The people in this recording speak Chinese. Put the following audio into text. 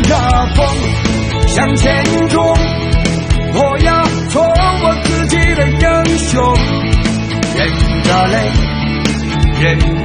着风向前冲，我要做我自己的英雄，忍着泪，忍